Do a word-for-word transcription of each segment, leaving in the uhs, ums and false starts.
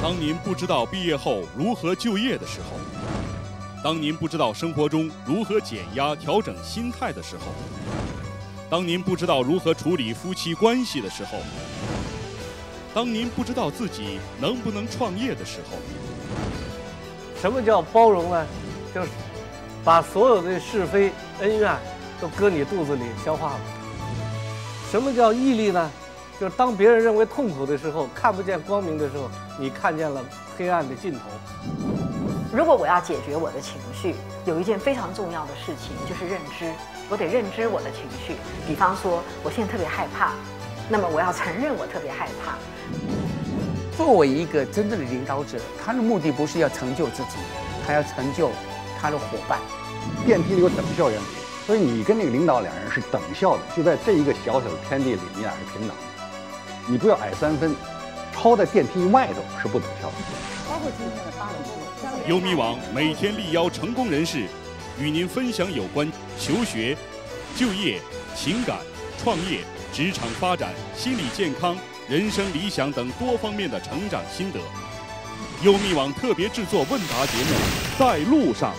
当您不知道毕业后如何就业的时候，当您不知道生活中如何减压、调整心态的时候，当您不知道如何处理夫妻关系的时候，当您不知道自己能不能创业的时候， 什么叫包容呢？就是把所有的是非恩怨都搁你肚子里消化了。什么叫毅力呢？就是当别人认为痛苦的时候，看不见光明的时候，你看见了黑暗的尽头。 如果我要解决我的情绪，有一件非常重要的事情就是认知，我得认知我的情绪。比方说，我现在特别害怕，那么我要承认我特别害怕。 作为一个真正的领导者，他的目的不是要成就自己，他要成就他的伙伴。 电梯里有等效原理，所以你跟那个领导两人是等效的，就在这一个小小的天地里，你俩是平等的。你不要矮三分，超在电梯外头是不等效的。 包括今天的八零后， 优米网每天力邀成功人士，与您分享有关求学、就业、情感、创业、职场发展、心理健康、人生理想等多方面的成长心得。优米网特别制作问答节目《在路上》。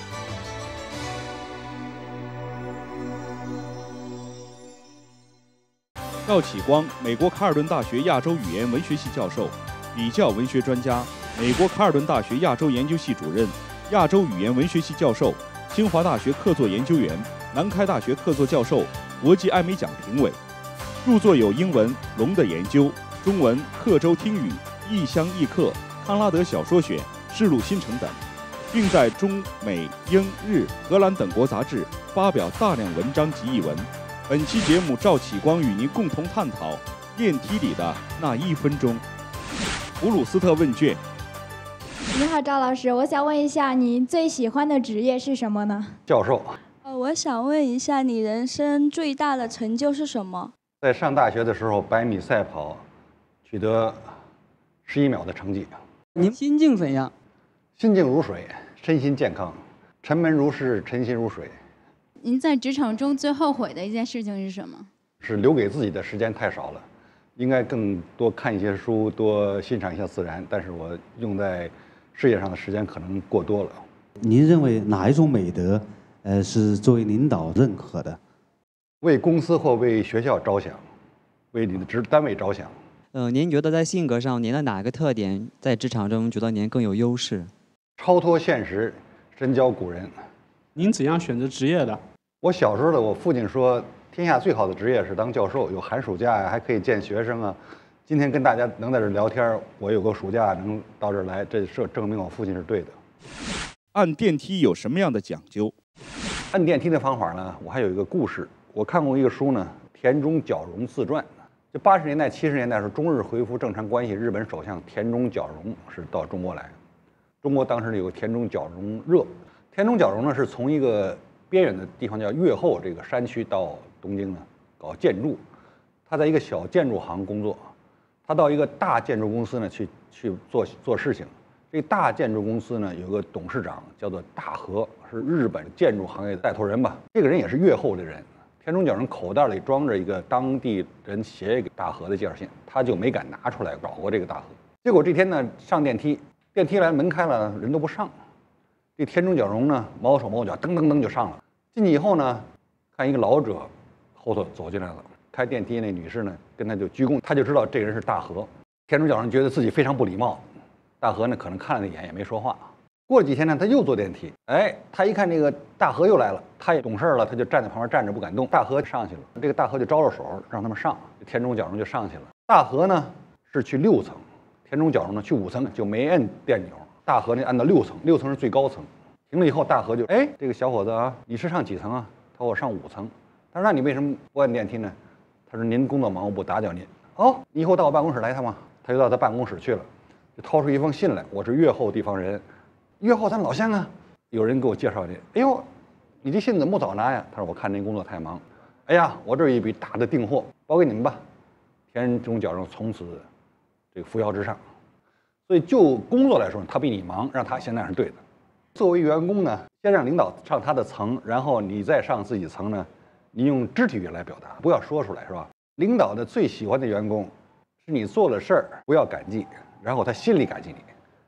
赵启光，美国卡尔顿大学亚洲语言文学系教授，比较文学专家，美国卡尔顿大学亚洲研究系主任，亚洲语言文学系教授，清华大学客座研究员，南开大学客座教授，国际艾美奖评委。著作有英文《龙的研究》，中文《刻舟听雨》，异乡异客，康拉德小说选，世路新城等，并在中美英日荷兰等国杂志发表大量文章及译文。本期节目，赵启光与您共同探讨电梯里的那一分钟。普鲁斯特问卷。 你好，赵老师，我想问一下，你最喜欢的职业是什么呢？ 教授。 呃，我想问一下，你人生最大的成就是什么？ 在上大学的时候，百米赛跑取得十一秒的成绩。 您心境怎样？ 心静如水，身心健康，沉闷如是，沉心如水。 您在职场中最后悔的一件事情是什么？ 是留给自己的时间太少了，应该更多看一些书，多欣赏一下自然。但是我用在事业上的时间可能过多了。 您认为哪一种美德，呃，是作为领导认可的？ 为公司或为学校着想，为你的职单位着想。 呃，您觉得在性格上，您的哪个特点在职场中觉得您更有优势？ 超脱现实，深交古人。 您怎样选择职业的？ 我小时候的我父亲说，天下最好的职业是当教授，有寒暑假呀，还可以见学生啊。今天跟大家能在这聊天，我有个暑假能到这儿来，这是证明我父亲是对的。 按电梯有什么样的讲究？ 按电梯的方法呢，我还有一个故事。我看过一个书呢，田中角荣自传。就八十年代、七十年代时候，中日恢复正常关系，日本首相田中角荣是到中国来。中国当时有个田中角荣热。田中角荣呢，是从一个边远的地方叫越后这个山区到东京呢搞建筑。他在一个小建筑行工作，他到一个大建筑公司呢去去做做事情。这个大建筑公司呢有个董事长叫做大和，是日本建筑行业的带头人吧。这个人也是越后的人。田中角荣口袋里装着一个当地人写给大和的介绍信，他就没敢拿出来找过这个大和。结果这天呢上电梯，电梯来门开了，人都不上。这田中角荣呢毛手毛脚，噔噔噔就上了。进去以后呢，看一个老者后头走进来了，开电梯那女士呢跟他就鞠躬，他就知道这人是大和。田中角荣觉得自己非常不礼貌，大和呢可能看了他一眼也没说话。过了几天呢，他又坐电梯，哎，他一看这个大和又来了，他也懂事了，他就站在旁边站着不敢动。大和上去了，这个大和就招着手让他们上，田中角荣就上去了。大和呢是去六层，田中角荣呢去五层，就没摁电钮。大和呢按到六层，六层是最高层。停了以后，大和就哎，这个小伙子啊，你是上几层啊？他说我上五层。他说那你为什么不按电梯呢？他说您工作忙，我不打搅您。哦，你以后到我办公室来一趟吗？他就到他办公室去了，就掏出一封信来，我是越后地方人。越后咱老乡啊，有人给我介绍你。哎呦，你这信怎么不早拿呀？他说我看您工作太忙。哎呀，我这儿有一笔大的订货，包给你们吧。田中角荣从此这个扶摇直上。所以就工作来说，他比你忙，让他现在是对的。作为员工呢，先让领导上他的层，然后你再上自己层呢，你用肢体语言来表达，不要说出来，是吧？领导的最喜欢的员工是你做了事儿不要感激，然后他心里感激你。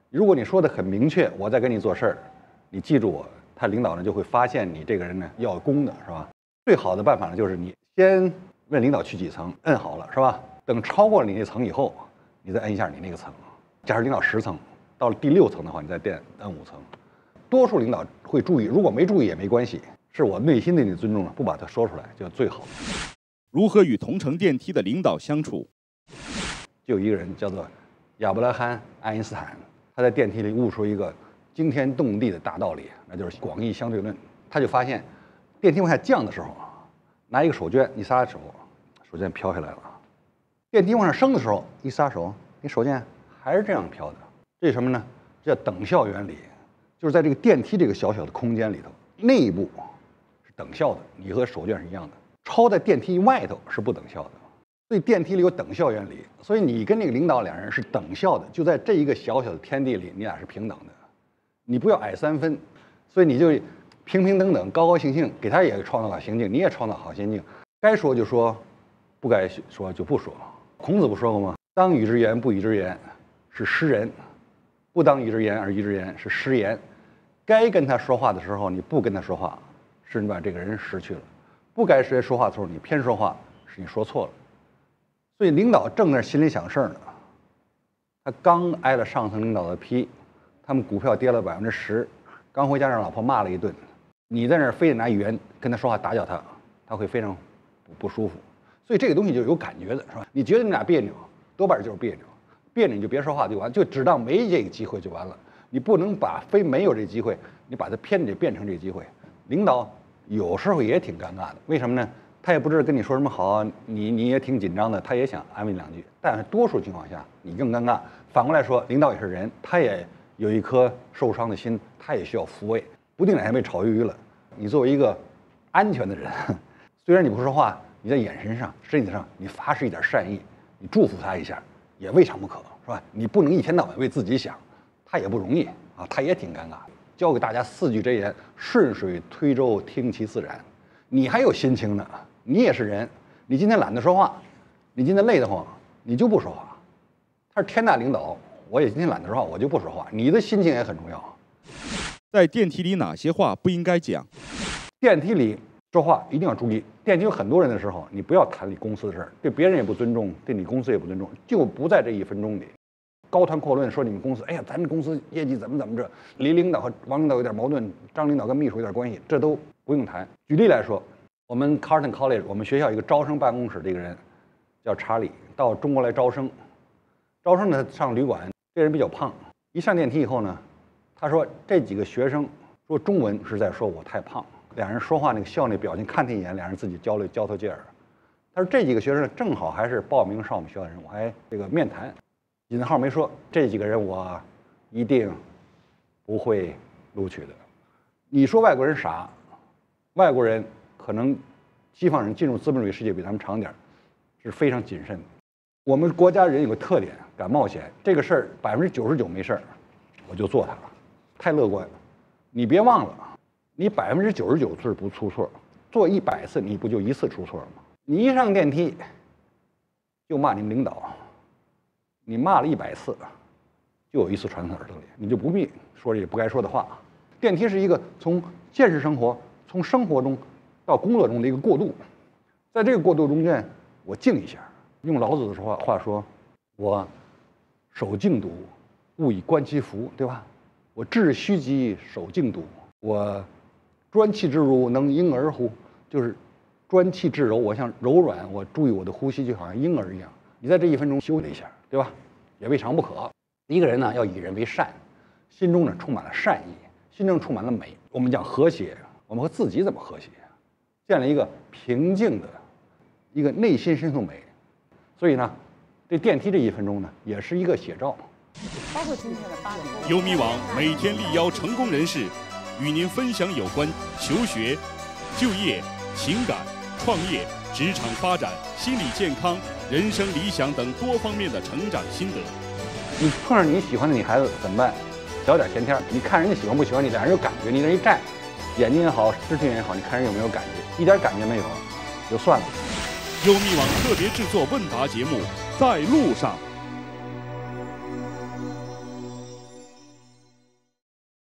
如果你说的很明确，我在跟你做事儿，你记住我，他领导呢就会发现你这个人呢要攻的是吧？最好的办法呢就是你先问领导去几层，摁好了是吧？等超过了你那层以后，你再摁一下你那个层。假设领导十层，到了第六层的话，你再点摁五层。多数领导会注意，如果没注意也没关系，是我内心对你的尊重了，不把它说出来就最好。 如何与同乘电梯的领导相处？ 就有一个人叫做亚伯拉罕·爱因斯坦，他在电梯里悟出一个惊天动地的大道理，那就是广义相对论。他就发现，电梯往下降的时候，拿一个手绢一撒手，手绢飘下来了；电梯往上升的时候，一撒手，你手绢还是这样飘的。这是什么呢？这叫等效原理，就是在这个电梯这个小小的空间里头，内部是等效的，你和手绢是一样的；超在电梯外头是不等效的。所以电梯里有等效原理，所以你跟那个领导两人是等效的，就在这一个小小的天地里，你俩是平等的，你不要矮三分，所以你就平平等等、高高兴兴，给他也创造好心境，你也创造好心境，该说就说，不该说就不说。孔子不说过吗？当与之言不与之言是失人，不当与之言而与之言是失言。该跟他说话的时候你不跟他说话，是你把这个人失去了；不该谁说话的时候你偏说话，是你说错了。所以领导正在心里想事儿呢，他刚挨了上层领导的批，他们股票跌了百分之十，刚回家让老婆骂了一顿，你在那儿非得拿语言跟他说话打搅他，他会非常不不舒服。所以这个东西就有感觉的是吧？你觉得你俩别扭，多半就是别扭，别扭你就别说话就完，就只当没这个机会就完了。你不能把非没有这机会，你把它偏着变成这个机会。领导有时候也挺尴尬的，为什么呢？他也不知道跟你说什么好，你你也挺紧张的，他也想安慰两句，但是多数情况下你更尴尬。反过来说，领导也是人，他也有一颗受伤的心，他也需要抚慰，不定哪天被炒鱿鱼了。你作为一个安全的人，虽然你不说话，你在眼神上、身体上，你发示一点善意，你祝福他一下，也未尝不可，是吧？你不能一天到晚为自己想，他也不容易啊，他也挺尴尬。教给大家四句真言：顺水推舟，听其自然。你还有心情呢。你也是人，你今天懒得说话，你今天累得慌，你就不说话。他是天大领导，我也今天懒得说话，我就不说话。你的心情也很重要。 在电梯里哪些话不应该讲？ 电梯里说话一定要注意，电梯有很多人的时候，你不要谈你公司的事儿，对别人也不尊重，对你公司也不尊重，就不在这一分钟里高谈阔论说你们公司，哎呀，咱们公司业绩怎么怎么着，李领导和王领导有点矛盾，张领导跟秘书有点关系，这都不用谈。举例来说。我们 Carleton College， 我们学校一个招生办公室，这个人叫查理，到中国来招生。招生呢上旅馆，这人比较胖。一上电梯以后呢，他说这几个学生说中文是在说我太胖。两人说话那个笑那表情，看他一眼，两人自己交流交头接耳。他说这几个学生正好还是报名上我们学校的人，我还这个面谈，引号没说这几个人我一定不会录取的。你说外国人傻，外国人。可能西方人进入资本主义世界比他们长点儿，是非常谨慎的。我们国家人有个特点，敢冒险，这个事儿百分之九十九没事儿，我就做它了，太乐观。你别忘了，你百分之九十九次不出错，做一百次你不就一次出错了吗？你一上电梯就骂你们领导，你骂了一百次，就有一次传到耳朵里，你就不必说这些不该说的话。电梯是一个从现实生活、从生活中。到工作中的一个过渡，在这个过渡中间，我静一下。用老子的话话说，我守静笃，勿以观其福，对吧？我致虚极，守静笃。我专气致柔，能婴儿乎？就是专气致柔，我像柔软，我注意我的呼吸，就好像婴儿一样。你在这一分钟休息一下，对吧？也未尝不可。一个人呢，要以人为善，心中呢充满了善意，心中充满了美。我们讲和谐，我们和自己怎么和谐？建立一个平静的、一个内心深处美，所以呢，这电梯这一分钟呢，也是一个写照。 包括今天的八点。 优米网每天力邀成功人士，与您分享有关求学、就业、情感、创业、职场发展、心理健康、人生理想等多方面的成长心得。 你碰上你喜欢的女孩子怎么办？聊点闲天，你看人家喜欢不喜欢你，俩人有感觉，你那一站。眼睛也好，肢体也好，你看人有没有感觉？一点感觉没有，就算了。 优米网特别制作问答节目《在路上》。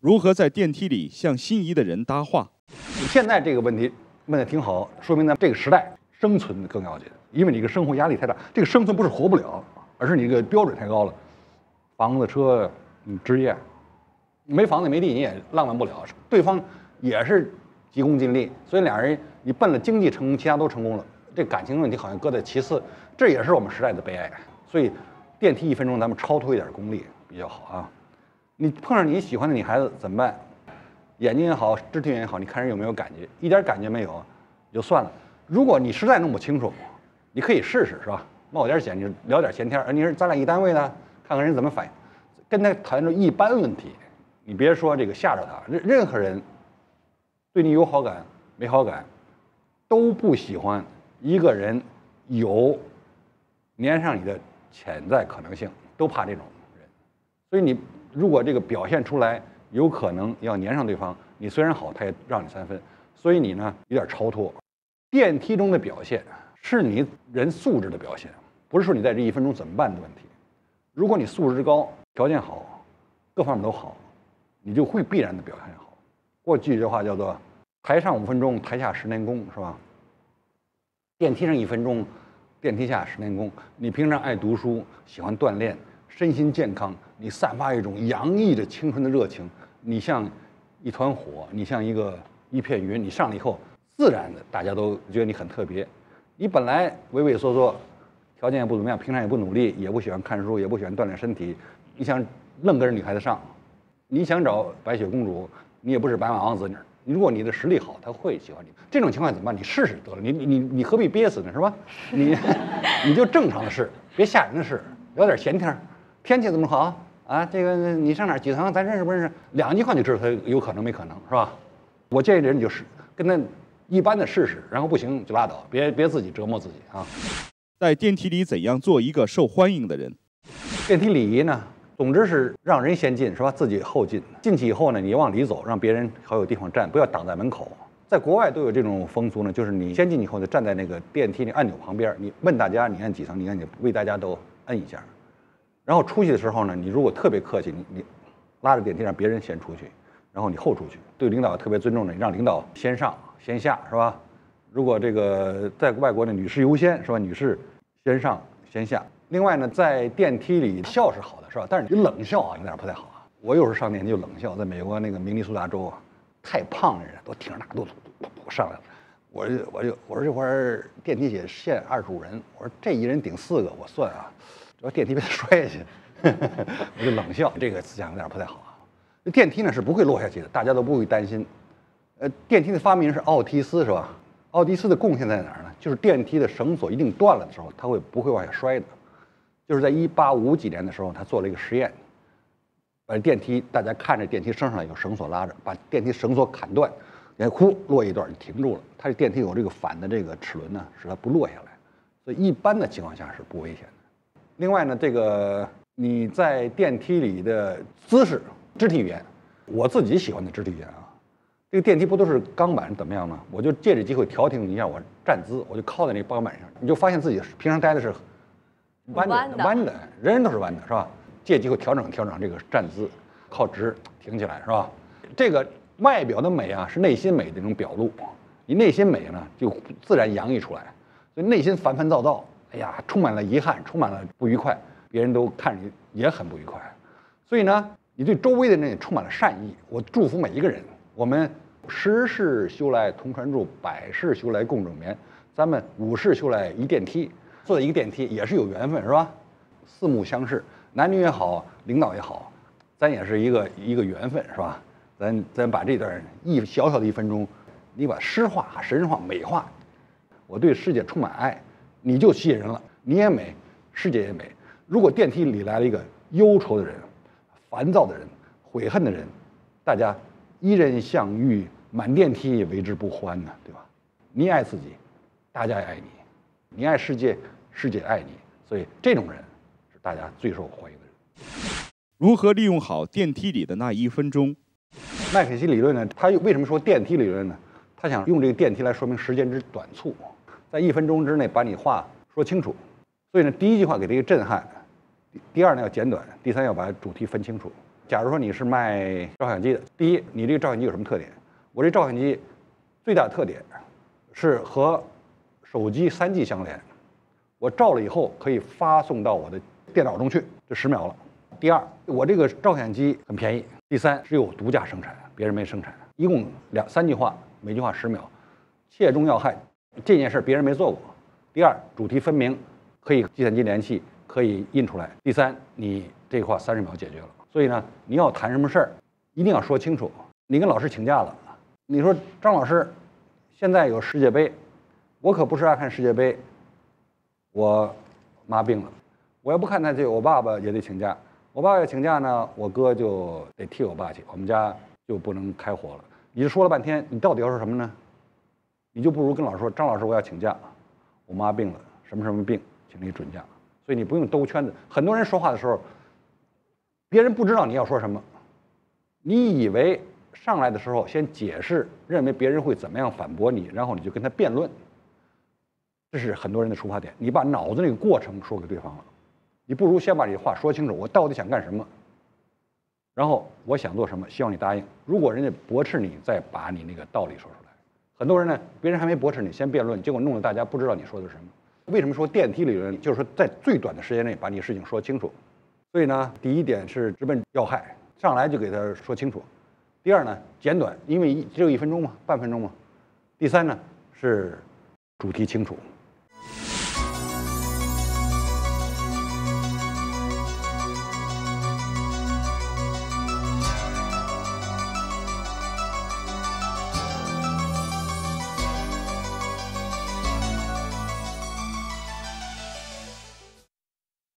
如何在电梯里向心仪的人搭话？ 现在这个问题问得挺好，说明咱这个时代生存更要紧，因为你这个生活压力太大。这个生存不是活不了，而是你这个标准太高了。房子、车、你职业，没房子没地你也浪漫不了。对方也是急功近利，所以俩人你奔了经济成功，其他都成功了，这感情问题好像搁在其次，这也是我们时代的悲哀。所以电梯一分钟，咱们超脱一点功利比较好啊。你碰上你喜欢的女孩子怎么办？眼睛也好，肢体语言也好，你看人有没有感觉？一点感觉没有，就算了。如果你实在弄不清楚，你可以试试，是吧？冒点险，你聊点闲天儿。你是咱俩一单位的，看看人怎么反应，跟他谈论一般问题。你别说这个吓着他，任任何人对你有好感没好感，都不喜欢一个人有粘上你的潜在可能性，都怕这种人。所以你如果这个表现出来，有可能要粘上对方，你虽然好，他也让你三分，所以你呢有点超脱。电梯中的表现是你人素质的表现，不是说你在这一分钟怎么办的问题。如果你素质高，条件好，各方面都好，你就会必然的表现好。过去这话叫做“台上五分钟，台下十年功”，是吧？电梯上一分钟，电梯下十年功。你平常爱读书，喜欢锻炼，身心健康，你散发一种洋溢着青春的热情，你像一团火，你像一个一片云，你上了以后，自然的大家都觉得你很特别。你本来畏畏缩缩，条件也不怎么样，平常也不努力，也不喜欢看书，也不喜欢锻炼身体，你想愣跟着女孩子上，你想找白雪公主，你也不是白马王子，你如果你的实力好，他会喜欢你。这种情况怎么办？你试试得了，你你你何必憋死呢，是吧？你你就正常的试，别吓人的试，聊点闲天。天气怎么好啊？这个你上哪儿几层？咱认识不认识？两句话就知道他有可能没可能，是吧？我建议人就是跟他一般的试试，然后不行就拉倒，别别自己折磨自己啊。 在电梯里怎样做一个受欢迎的人？ 电梯礼仪呢，总之是让人先进，是吧？自己后进。进去以后呢，你往里走，让别人好有地方站，不要挡在门口。在国外都有这种风俗呢，就是你先进以后呢，站在那个电梯那按钮旁边，你问大家你按几层，你按几，为大家都摁一下。然后出去的时候呢，你如果特别客气，你你拉着电梯让别人先出去，然后你后出去。对领导特别尊重的，你让领导先上先下，是吧？如果这个在外国的女士优先，是吧？女士先上先下。另外呢，在电梯里笑是好的，是吧？但是你冷笑啊，有点不太好啊。我有时候上电梯就冷笑，在美国那个明尼苏达州啊，太胖的人都挺着大肚子上来了。我就我就我说这会儿电梯也限二十五人，我说这一人顶四个，我算啊。只要电梯别摔下去，我就冷笑，这个思想有点不太好啊。电梯呢是不会落下去的，大家都不会担心。呃，电梯的发明人是奥提斯，是吧？奥提斯的贡献在哪儿呢？就是电梯的绳索一定断了的时候，它会不会往下摔的？就是在一八五几年的时候，他做了一个实验，把电梯大家看着电梯升上来有绳索拉着，把电梯绳索砍断，然后呼落一段就停住了。它这电梯有这个反的这个齿轮呢，使它不落下来，所以一般的情况下是不危险的。另外呢，这个你在电梯里的姿势、肢体语言，我自己喜欢的肢体语言啊，这个电梯不都是钢板怎么样吗？我就借着机会调停一下我站姿，我就靠在那钢板上，你就发现自己平常待的是弯的，弯的，人人都是弯的，是吧？借机会调整调整这个站姿，靠直挺起来，是吧？这个外表的美啊，是内心美的一种表露，你内心美呢，就自然洋溢出来，所以内心烦烦躁躁。哎呀，充满了遗憾，充满了不愉快，别人都看着你也很不愉快，所以呢，你对周围的人也充满了善意。我祝福每一个人，我们十世修来同船渡，百世修来共枕眠，咱们五世修来一电梯，坐在一个电梯也是有缘分，是吧？四目相视，男女也好，领导也好，咱也是一个一个缘分，是吧？咱咱把这段一小小的一分钟，你把诗化、神化、美化，我对世界充满爱。你就吸引人了，你也美，世界也美。如果电梯里来了一个忧愁的人、烦躁的人、悔恨的人，大家一人相遇，满电梯为之不欢呢，对吧？你爱自己，大家也爱你；你爱世界，世界爱你。所以这种人是大家最受欢迎的人。 如何利用好电梯里的那一分钟？ 麦肯锡理论呢？他为什么说电梯理论呢？他想用这个电梯来说明时间之短促。在一分钟之内把你话说清楚，所以呢，第一句话给他一个震撼，第二呢要简短，第三要把主题分清楚。 假如说你是卖照相机的，第一，你这个照相机有什么特点？我这照相机最大的特点是和手机 三 G 相连，我照了以后可以发送到我的电脑中去，就十秒了。第二，我这个照相机很便宜。第三，只有独家生产，别人没生产。一共两三句话，每句话十秒，切中要害，这件事别人没做过。第二，主题分明，可以计算机连系，可以印出来。第三，你这话三十秒解决了。所以呢，你要谈什么事儿，一定要说清楚。你跟老师请假了，你说张老师，现在有世界杯，我可不是爱看世界杯，我妈病了，我要不看他就我爸爸也得请假，我爸爸要请假呢，我哥就得替我爸去，我们家就不能开火了。你就说了半天，你到底要说什么呢？你就不如跟老师说，张老师我要请假，我妈病了，什么什么病，请你准假。所以你不用兜圈子。很多人说话的时候，别人不知道你要说什么，你以为上来的时候先解释，认为别人会怎么样反驳你，然后你就跟他辩论，这是很多人的出发点。你把脑子那个过程说给对方了，你不如先把你的话说清楚，我到底想干什么，然后我想做什么，希望你答应。如果人家驳斥你，再把你那个道理说出来。很多人呢，别人还没驳斥你，先辩论，结果弄得大家不知道你说的是什么。为什么说电梯理论？就是说在最短的时间内把你事情说清楚。所以呢，第一点是直奔要害，上来就给他说清楚。第二呢，简短，因为只有一分钟嘛，半分钟嘛。第三呢是主题清楚。